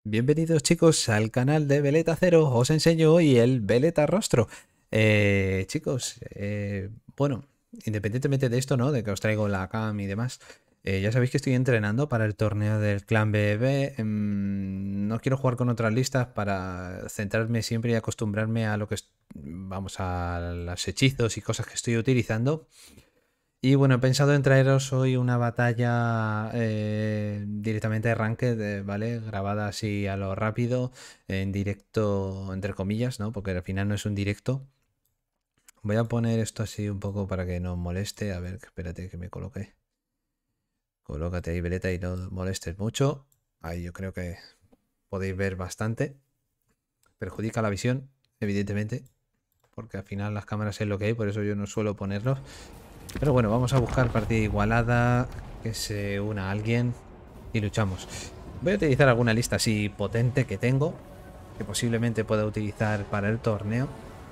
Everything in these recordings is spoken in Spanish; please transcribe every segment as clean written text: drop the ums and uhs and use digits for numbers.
Bienvenidos chicos al canal de Veleta Cero. Os enseño hoy el Veleta Rostro. Chicos, bueno, independientemente de esto, ¿no? De que os traigo la cam y demás, ya sabéis que estoy entrenando para el torneo del Clan BB. No quiero jugar con otras listas para centrarme siempre y acostumbrarme a lo que vamos, a los hechizos y cosas que estoy utilizando. Y bueno, he pensado en traeros hoy una batalla directamente de ranked, ¿vale? Grabada así a lo rápido, en directo, entre comillas, ¿no? Porque al final no es un directo. Voy a poner esto así un poco para que no moleste. A ver, espérate que me coloque. Colócate ahí, Veleta, y no molestes mucho. Ahí yo creo que podéis ver bastante. Perjudica la visión, evidentemente, porque al final las cámaras es lo que hay, por eso yo no suelo ponerlos. Pero bueno, vamos a buscar partida igualada, que se una a alguien y luchamos. Voy a utilizar alguna lista así potente que tengo, que posiblemente pueda utilizar para el torneo.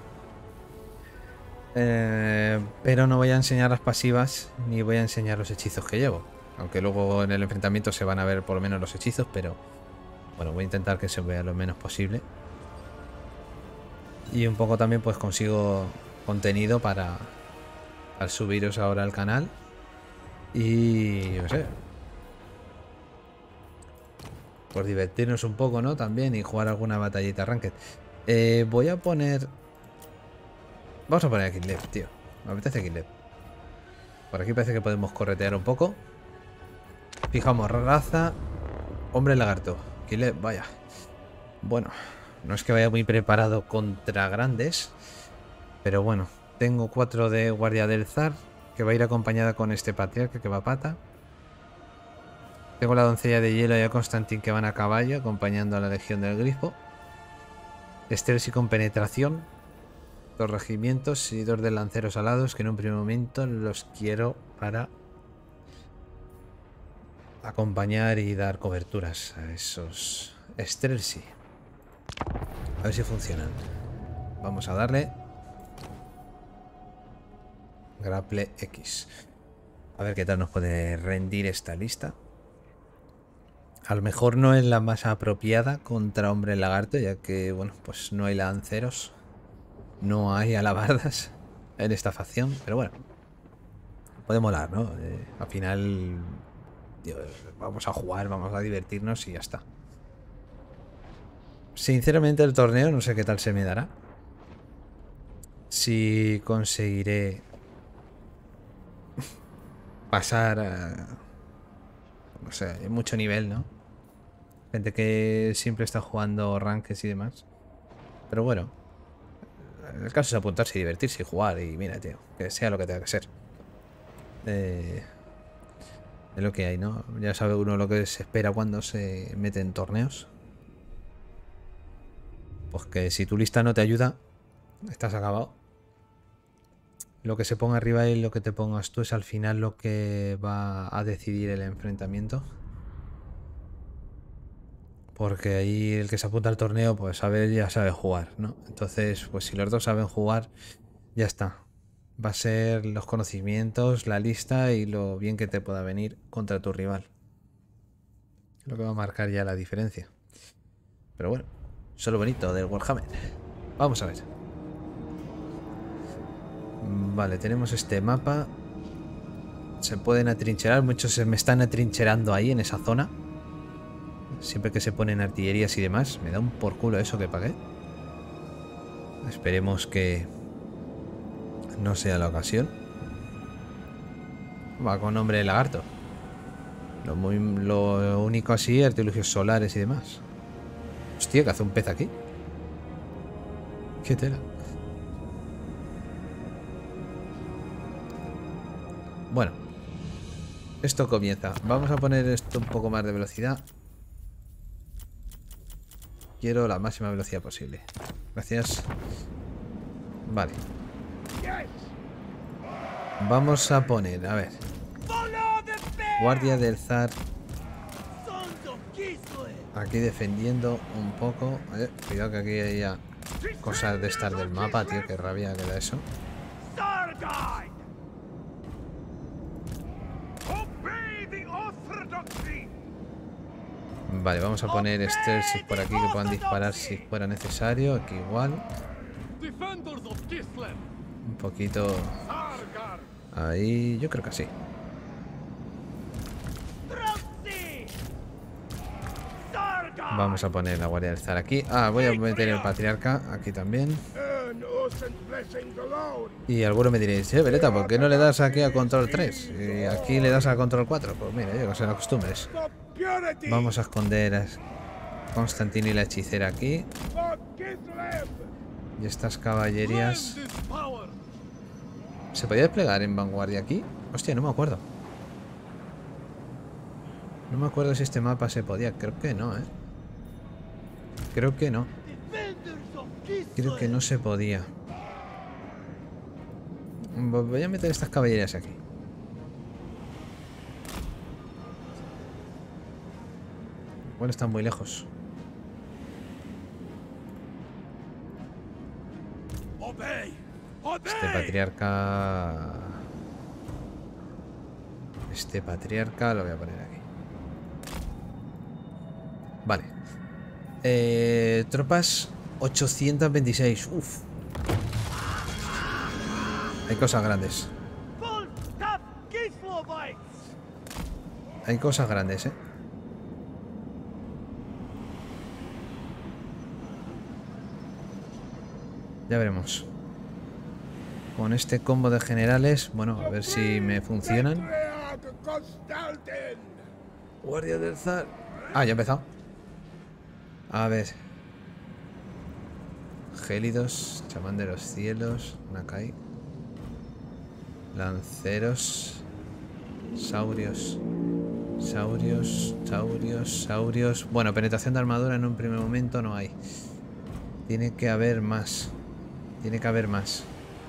Pero no voy a enseñar las pasivas ni voy a enseñar los hechizos que llevo. Aunque luego en el enfrentamiento se van a ver por lo menos los hechizos, pero bueno, voy a intentar que se vea lo menos posible. Y un poco también pues consigo contenido para al subiros ahora al canal. Y no sé, por divertirnos un poco, ¿no? También y jugar alguna batallita ranked. Voy a poner... Vamos a poner a Kislev, tío. Me apetece Kislev. Por aquí parece que podemos corretear un poco. Fijamos raza. Hombre lagarto. Kislev, vaya. Bueno, no es que vaya muy preparado contra grandes. Pero bueno, tengo 4 de guardia del zar, que va a ir acompañada con este patriarca que va a pata. Tengo la doncella de hielo y a Constantin que van a caballo, acompañando a la legión del grifo. Stealth y con penetración. 2 regimientos y 2 de lanceros alados, que en un primer momento los quiero para acompañar y dar coberturas a esos Strelsi. A ver si funcionan. Vamos a darle. Grapple X. A ver qué tal nos puede rendir esta lista. A lo mejor no es la más apropiada contra hombre lagarto, ya que, bueno, pues no hay lanceros. No hay alabardas en esta facción, pero bueno. Puede molar, ¿no? Al final, tío, vamos a jugar, vamos a divertirnos y ya está. Sinceramente el torneo no sé qué tal se me dará. Si conseguiré pasar a... No sé, hay mucho nivel, ¿no? Gente que siempre está jugando rankings y demás. Pero bueno, el caso es apuntarse y divertirse y jugar y mira, tío, que sea lo que tenga que ser. Es lo que hay, ¿no? Ya sabe uno lo que se espera cuando se mete en torneos. Pues que si tu lista no te ayuda, estás acabado. Lo que se ponga arriba y lo que te pongas tú es al final lo que va a decidir el enfrentamiento. Porque ahí el que se apunta al torneo, pues ya sabe jugar, ¿no? Entonces, pues si los dos saben jugar, ya está. Va a ser los conocimientos, la lista y lo bien que te pueda venir contra tu rival. Lo que va a marcar ya la diferencia. Pero bueno, eso es lo bonito del Warhammer. Vamos a ver. Vale, tenemos este mapa. Se pueden atrincherar. Muchos se me están atrincherando ahí en esa zona. Siempre que se ponen artillerías y demás. Me da un por culo eso que pagué. Esperemos que no sea la ocasión. Va con nombre de lagarto. Lo único así, artilugios solares y demás. Hostia, que hace un pez aquí. Qué tela. Bueno, esto comienza. Vamos a poner esto un poco más de velocidad. Quiero la máxima velocidad posible. Gracias. Vale. Vamos a poner, a ver. Guardia del zar. Aquí defendiendo un poco. Cuidado que aquí haya cosas de estas del mapa, tío. Qué rabia que da eso. Vale, vamos a poner stairs por aquí que puedan disparar si fuera necesario. Aquí igual. Un poquito... Ahí, yo creo que sí. Vamos a poner la guardia del zar aquí. Ah, voy a meter el patriarca aquí también. Y alguno me diréis, Veleta, ¿por qué no le das aquí a control 3? Y aquí le das a control 4. Pues mira, yo que sé, no acostumbres. Vamos a esconder a Constantino y la hechicera aquí. Y estas caballerías... ¿Se podía desplegar en vanguardia aquí? Hostia, no me acuerdo. No me acuerdo si este mapa se podía. Creo que no, ¿eh? Creo que no. Creo que no se podía. Voy a meter estas caballerías aquí. Bueno, están muy lejos. Este patriarca lo voy a poner aquí. Vale. Tropas 826. Uf. Hay cosas grandes. Hay cosas grandes, ¿eh? Ya veremos. Con este combo de generales, bueno, a ver si me funcionan. Guardia del zar. Ah, ya he empezado. A ver. Gélidos, chamán de los cielos, Nakai. Lanceros. Saurios. Saurios. Bueno, penetración de armadura en un primer momento no hay. Tiene que haber más. Tiene que haber más.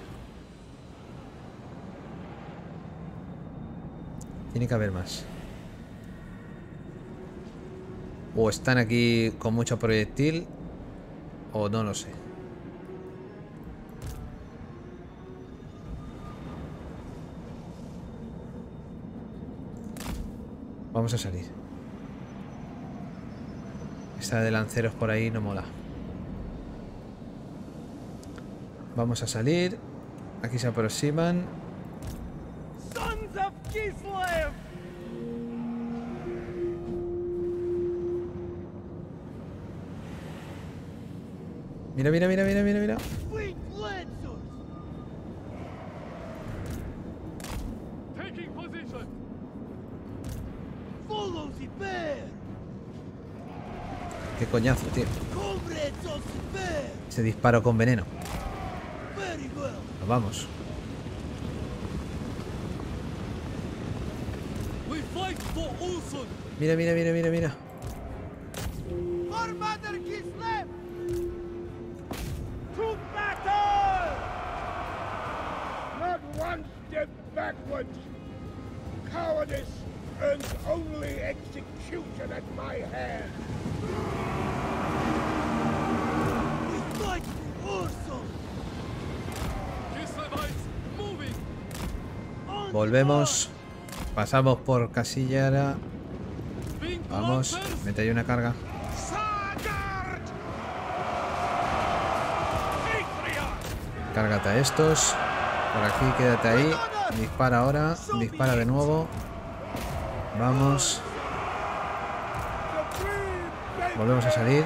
O están aquí con mucho proyectil, o no lo sé. Vamos a salir. Esta de lanceros por ahí no mola. Vamos a salir. Aquí se aproximan. Mira. Qué coñazo, tío. Ese disparo con veneno. Nos vamos. Mira. Not one step backwards. Cowardice earns only execution at my hand. We fight for Ursul. Volvemos. Pasamos por Casillera. Vamos, mete ahí una carga. Cárgate a estos. Por aquí, quédate ahí. Dispara ahora. Dispara de nuevo. Vamos. Volvemos a salir.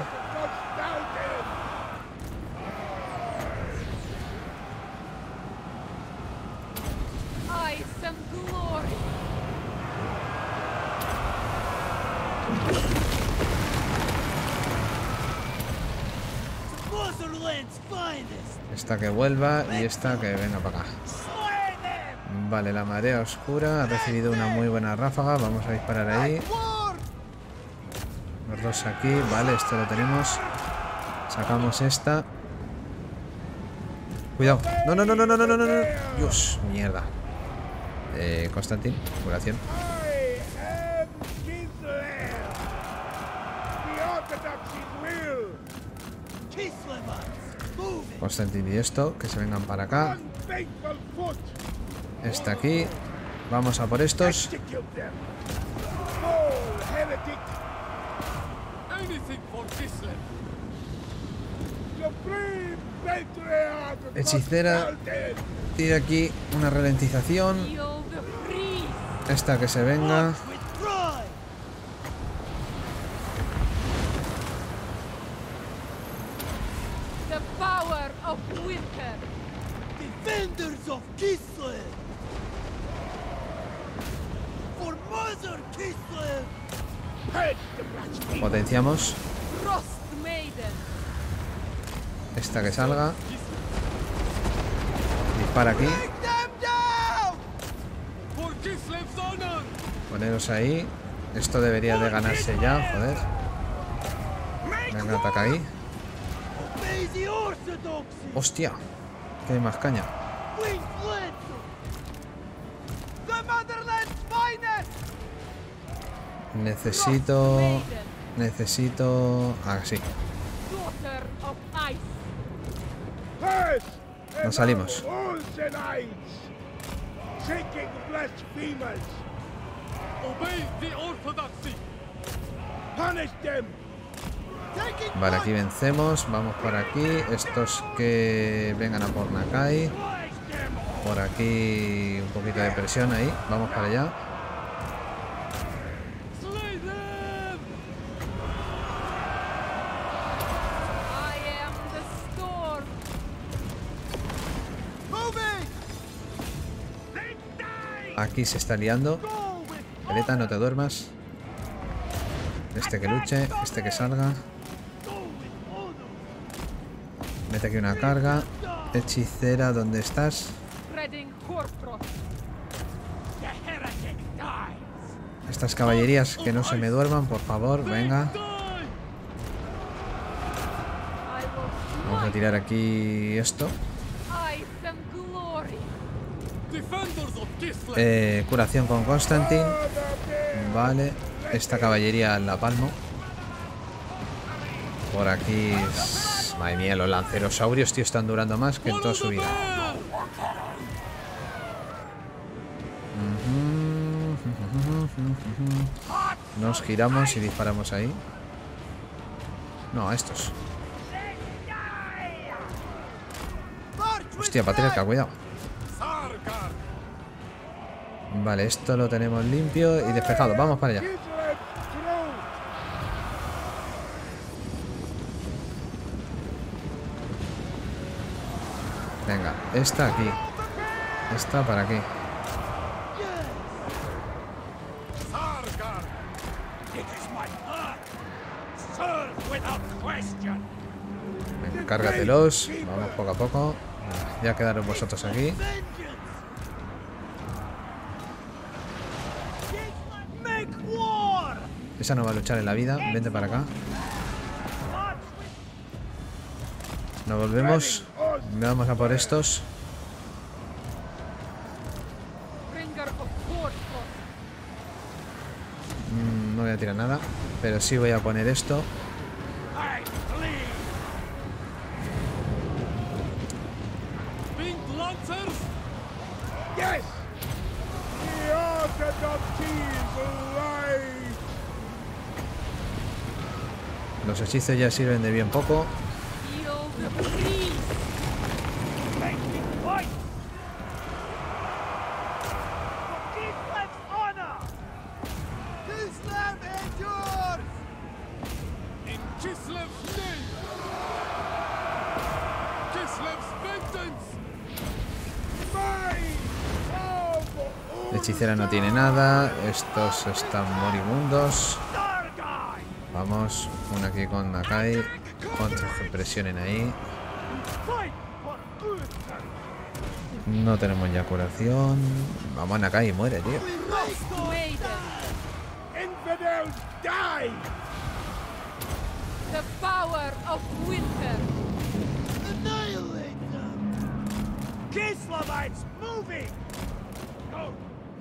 Esta que vuelva y esta que venga para acá. Vale, la marea oscura ha recibido una muy buena ráfaga. Vamos a disparar ahí. Los dos aquí. Vale, esto lo tenemos. Sacamos esta. Cuidado. No. Dios, mierda. Constantin, curación. Constantin y esto, que se vengan para acá. Esta aquí. Vamos a por estos. Anything for Kislev. Supreme patriarch of Hechicera. Constantine. Tira aquí una ralentización. Feel the breeze. Esta que se venga. With pride. The power of winter. Defenders of Kislev. For Mother Kislev. Head the blasphemer. Potenciamos. Frost maiden. Esta que salga. Dispara aquí. Take them down. For Kislev's honor! Poneros ahí. Esto debería de ganarse ya, joder. Venga, ataca ahí. Obey the orthodoxy. Hostia. Que hay más caña. We fled. The motherland's finest. Necesito... Maiden. Necesito... Ah, sí. Daughter of ice. First, Nos salimos. Olsenites. Shaking blasphemers. Obey the orthodoxy! Punish them. Taking Vale, aquí vencemos. Vamos por aquí. Estos que vengan a por Nakai. Por aquí un poquito de presión ahí. Vamos para allá. Slay them! I am the storm. moving. Aquí se está liando. Veleta, no te duermas. Este que luche. Este que salga. Mete aquí una carga. Hechicera, ¿dónde estás? Spreading hoarfrost. The heretic dies. Estas caballerías que no se me duerman, por favor. Venga. Die! I will Vamos a tirar aquí esto. ice and glory. Defenders of Kislev! Curación con Constantine. Vale. Esta caballería la palmo. Por aquí... Madre mía, los lancerosaurios, tío, están durando más que en toda su vida. Nos giramos y disparamos ahí. No, a estos. Hostia, patriarca, cuidado. Sarkar! Vale, esto lo tenemos limpio y despejado. Vamos para allá. Kislev's throat. Venga, esta aquí. Esta para aquí. Sarkar! It is my blood. Serve without question. Venga, cárgatelos. Vamos poco a poco. Ya quedaron vosotros aquí. Vengeance. Make war. Esa no va a luchar en la vida. Vente para acá. Nos volvemos. Vamos a por estos. Bringer of hoarfrost. No voy a tirar nada. Pero sí voy a poner esto. I flee. Pink Lancers! Yes. The orthodoxy is alive. Los hechizos ya sirven de bien poco. Feel the breeze. Making fight. For Kislev's honor. Kislev endures. In Kislev's name! Kislev's vengeance! Mine. Of Hechicera no tiene nada. Estos están moribundos. Stargai. Vamos. Uno aquí con Nakai. Otros que presionen ahí. Fight for Uther. No tenemos ya curación. Vamos, Nakai, muere, tío. Frost maiden. Infidels die. The power of winter. Annihilate them. Kislevites moving. Go.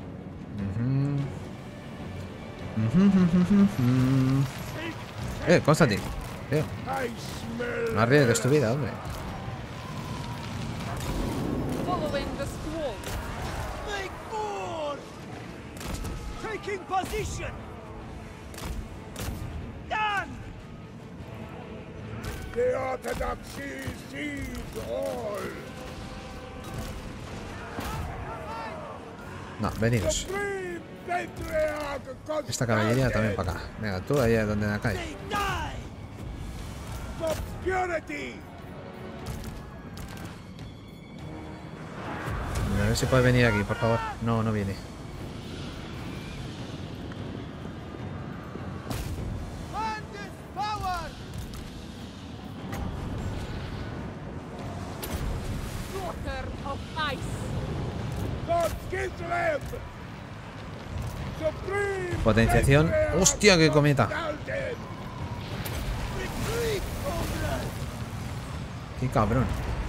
Constantine. Tío, I smell. no arriesgues tu vida, hombre. Following the squall. Make more. Taking position. Done. The Orthodoxy sees all. No, venidos. Supreme Patriarch Esta caballería también para acá. Venga, tú ahí es donde la cae. They die! for purity. A ver si puede venir aquí, por favor. No, no viene. Daughter of ice. Lord Kislev. Supreme Potenciación. Patriarch ¡Hostia, qué cometa! Dalton. Retreat, comrade! ¡Qué cabrón!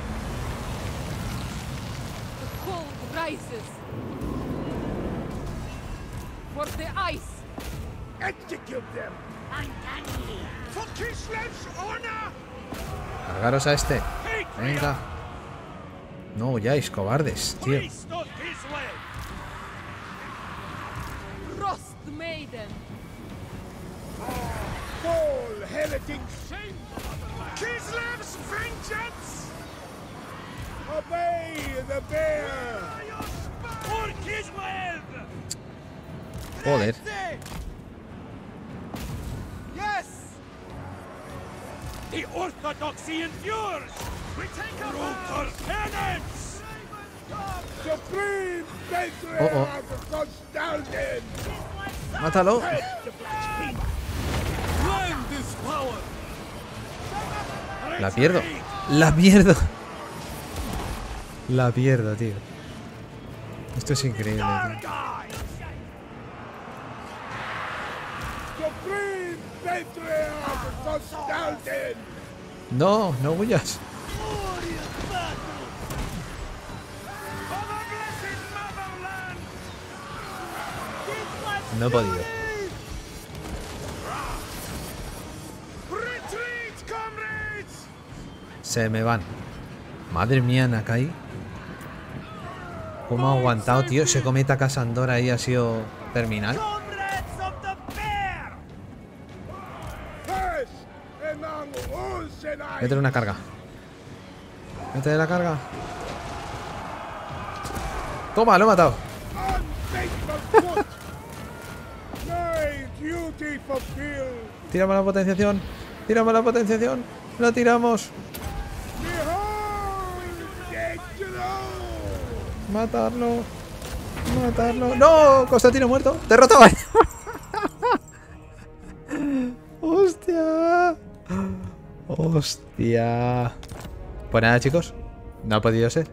The cold rises. For the ice. Execute them. For Kislev's honor. Cargaros a este. Venga. No huyáis, cobardes, tío. Priest of Kislev! Frost maiden. Fall, heretic shame. Kislev's vengeance. Obey the bear. For Kislev! Joder. Yes! The Orthodoxy endures! We take a brutal penance! Supreme Patriarch Constantine. ¡Mátalo! Land is power. La pierdo. La pierdo. La pierdo, tío. Esto es increíble, tío. Guys! Supreme Patriarch Constantine. No, no huyas. Glorious battle! For the blessed motherland! No he podido. Retreat, comrades. Se me van. Madre mía, Nakai. ¿Cómo ha aguantado, tío? Ese cometa Casandora ahí ha sido terminal. Comrades of the bear! First among Ulsenites. Métele una carga. Métele la carga. Toma, lo he matado. Unfaithful foot. My duty fulfilled. Tiramos la potenciación. Tiramos la potenciación. La tiramos. Behold the glow. Matarlo. Matarlo. ¡No! Constantino muerto. Derrotado. ¡Hostia! ¡Hostia! Pues nada, chicos. No ha podido ser.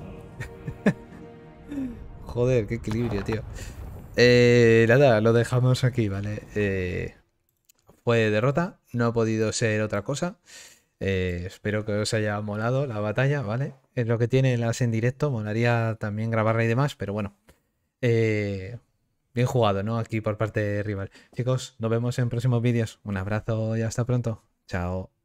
Joder, qué equilibrio, tío. Nada, lo dejamos aquí, ¿vale? Fue derrota. No ha podido ser otra cosa. Espero que os haya molado la batalla, ¿vale? Es lo que tiene las en directo. Molaría también grabarla y demás, pero bueno. Bien jugado, ¿no? Aquí por parte de rival. Chicos, nos vemos en próximos vídeos. Un abrazo y hasta pronto. Chao.